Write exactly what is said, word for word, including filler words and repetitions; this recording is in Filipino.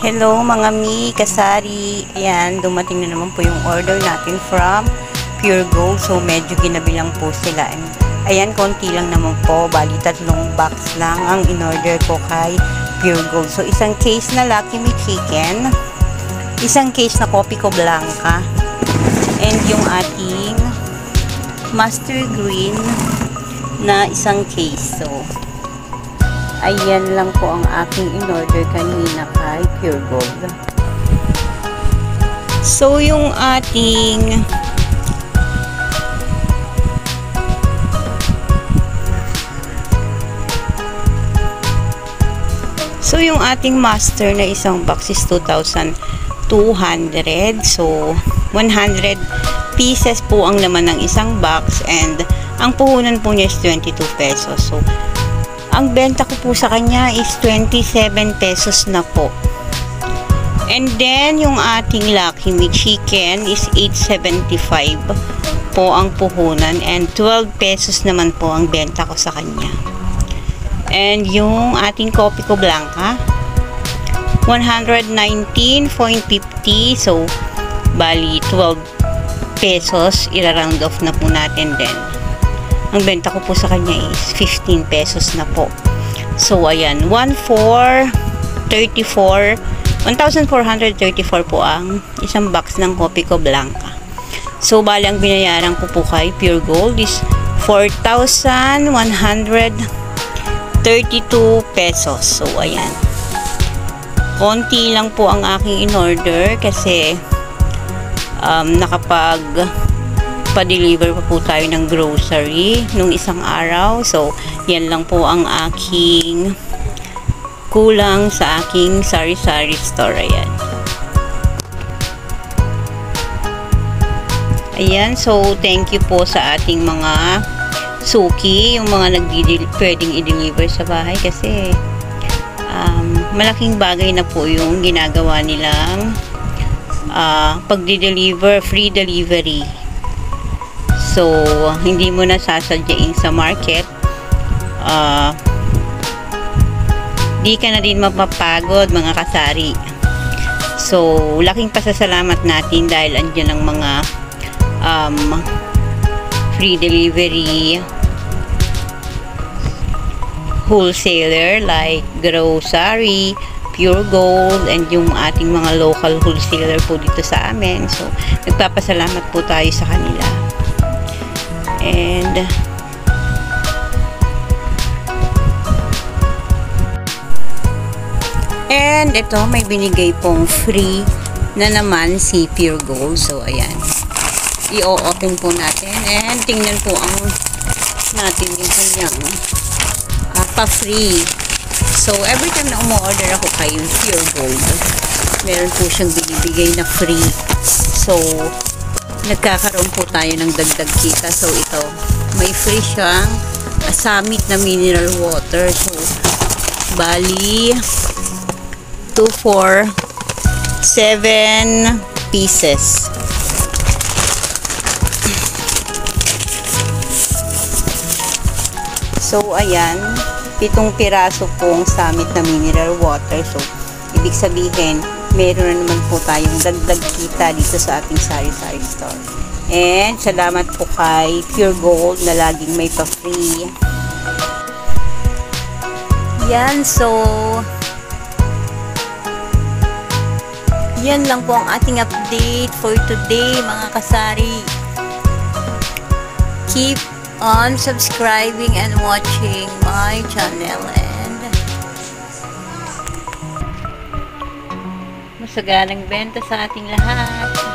Hello mga mi, kasari. Ayan, dumating na naman po yung order natin from Pure Gold. So, medyo ginabilang po sila. And, ayan, konti lang naman po. Bali, tatlong box lang ang in-order ko kay Pure Gold. So, isang case na Lucky Me Chicken. Isang case na Copico Blanca. And yung ating Master Green na isang case. So, ayan lang po ang aking in-order kanina kay Pure Gold. So, yung ating So, yung ating master na isang box is two thousand two hundred. So, one hundred pieces po ang laman ng isang box and ang puhunan po niya is twenty-two pesos. So, ang benta ko po sa kanya is twenty-seven pesos na po. And then, yung ating Lucky Me Chicken is eight seventy-five po ang puhunan. And twelve pesos naman po ang benta ko sa kanya. And yung ating Copico Blanca, one nineteen fifty. So, bali twelve pesos. Ira-round off na po natin din. Ang benta ko po sa kanya is fifteen pesos na po. So, ayan. one thousand four hundred thirty-four po ang isang box ng Copico Blanca. So, bali ang binayaran ko po kay Pure Gold is four thousand one hundred thirty-two pesos. So, ayan. Konti lang po ang aking in-order kasi um, nakapag pa-deliver pa po tayo ng grocery nung isang araw. So, yan lang po ang aking kulang sa aking sari-sari store. Ayan. Ayan. So, thank you po sa ating mga suki, yung mga nagdi- pwedeng i-deliver sa bahay kasi um, malaking bagay na po yung ginagawa nilang uh, pagdi-deliver, free delivery. So, hindi mo na sasadyain sa market. Uh, di ka na din mapapagod, mga kasari. So, laking pasasalamat natin dahil andyan ang mga um, free delivery wholesaler like grocery, Pure Gold, and yung ating mga local wholesaler po dito sa amin. So, nagpapasalamat po tayo sa kanila. And and ito may binigay pong free na naman si Pure Gold. So ayan, i-open po natin and tingnan po ang natin yung kanyang uh, pa-free. So every time na umu-order ako kay Pure Gold, meron po siyang binibigay na free. So nagkakaroon po tayo ng dagdag kita. So, ito, may free siyang Summit na mineral water. So, bali, two, four, seven pieces. So, ayan, pitong piraso pong Summit na mineral water. So, ibig sabihin, meron na naman po tayong dagdag kita dito sa ating sari-sari store. And salamat po kay Pure Gold na laging may pa-free. Yan, so yan lang po ang ating update for today, mga kasari. Keep on subscribing and watching my channel. Masaganang benta sa ating lahat.